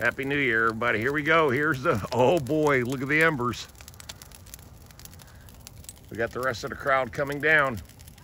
Happy New Year, everybody. Here we go. Here's the, oh boy, look at the embers. We got the rest of the crowd coming down.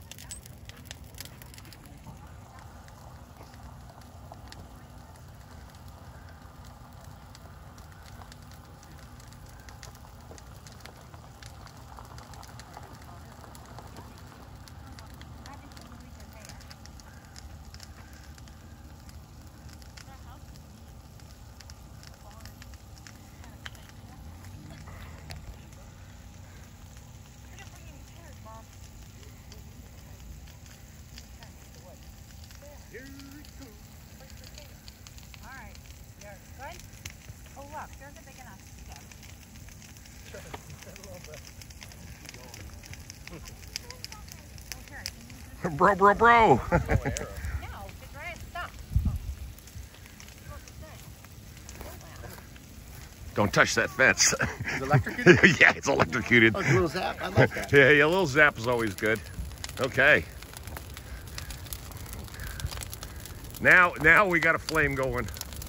Alright, you're good? Oh look, there's a big enough step. Bro. No, it's right stop. Don't touch that fence. Is it electrocuted? Yeah, it's electrocuted. Oh, it's a little zap. I like that. Yeah, a little zap is always good. Okay. Now we got a flame going.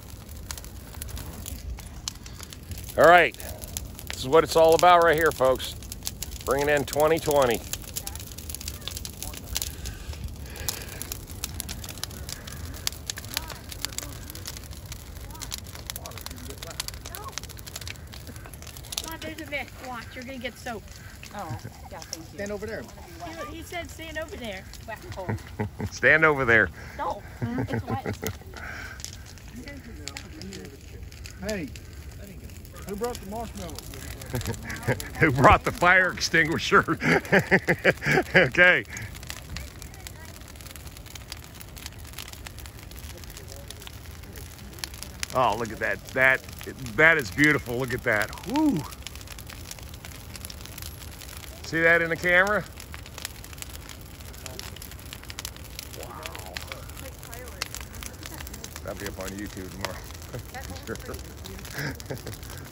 All right. This is what it's all about right here, folks. Bringing in 2020. There's a mess. Watch, you're gonna get soaked. Oh, yeah, thank you. Stand over there. He said stand over there. Stand over there. No, it's wet. Hey, who brought the marshmallows? Who brought the fire extinguisher? Okay. Oh, look at that. That is beautiful. Look at that. Woo. See that in the camera? Wow. That'll be up on YouTube tomorrow.